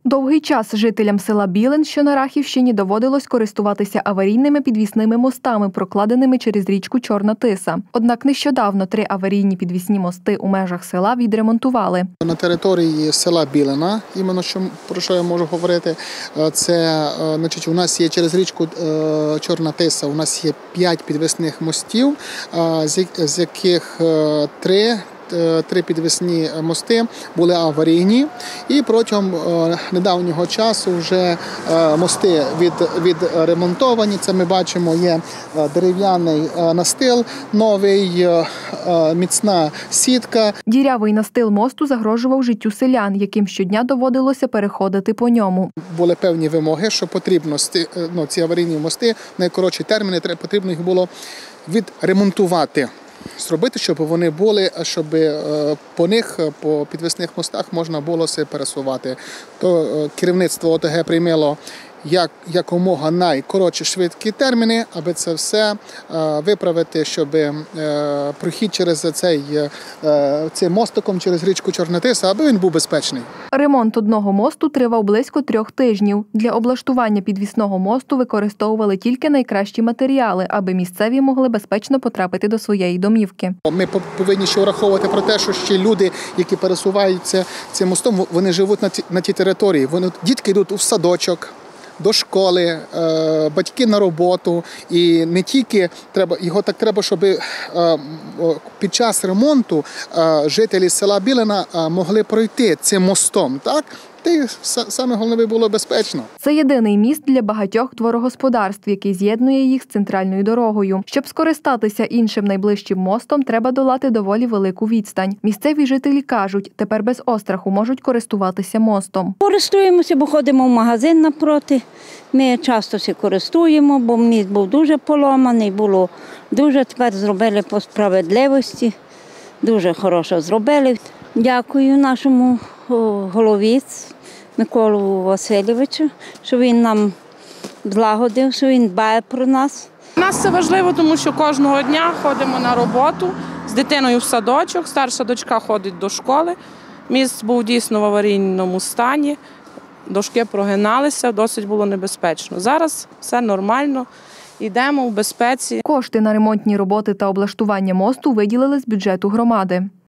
Довгий час жителям села Білин, що на Рахівщині, доводилось користуватися аварійними підвісними мостами, прокладеними через річку Чорна Тиса. Однак нещодавно 3 аварійні підвісні мости у межах села відремонтували. На території села Білина, іменно про що я можу говорити, це у нас є через річку Чорна Тиса, у нас є 5 підвісних мостів, з яких 3 підвісні мости були аварійні, і протягом недавнього часу вже мости відремонтовані. Це ми бачимо, є дерев'яний настил, новий, міцна сітка. Дірявий настил мосту загрожував життю селян, яким щодня доводилося переходити по ньому. Були певні вимоги, що потрібно ці аварійні мости, найкоротші терміни, потрібно їх було відремонтувати. Зробити, щоб вони були, щоб по них, по підвісних мостах можна було себе пересувати. То керівництво ОТГ приймало якомога найкоротші швидкі терміни, аби це все виправити, щоб прохід через цим мостиком, через річку Чорна Тиса, аби він був безпечний. Ремонт одного мосту тривав близько 3 тижнів. Для облаштування підвісного мосту використовували тільки найкращі матеріали, аби місцеві могли безпечно потрапити до своєї домівки. Ми повинні ще враховувати про те, що ще люди, які пересуваються цим мостом, вони живуть на тій території. Дітки йдуть у садочок, до школи, батьки на роботу. І не тільки його так треба, щоб під час ремонту жителі села Білина могли пройти цим мостом, так? Та й саме головне було безпечно. Це єдиний міст для багатьох дворогосподарств, який з'єднує їх з центральною дорогою. Щоб скористатися іншим найближчим мостом, треба долати доволі велику відстань. Місцеві жителі кажуть, тепер без остраху можуть користуватися мостом. Користуємося, бо ходимо в магазин напроти. Ми часто всі користуємо, бо міст був дуже поломаний, було дуже, тепер зробили по справедливості. Дуже хорошо зробили. Дякую нашому голові Миколу Васильовичу, що він нам злагодив, що він дбає про нас. У нас це важливо, тому що кожного дня ходимо на роботу з дитиною в садочок, старша дочка ходить до школи. Міст був дійсно в аварійному стані, дошки прогиналися, досить було небезпечно. Зараз все нормально, йдемо в безпеці. Кошти на ремонтні роботи та облаштування мосту виділили з бюджету громади.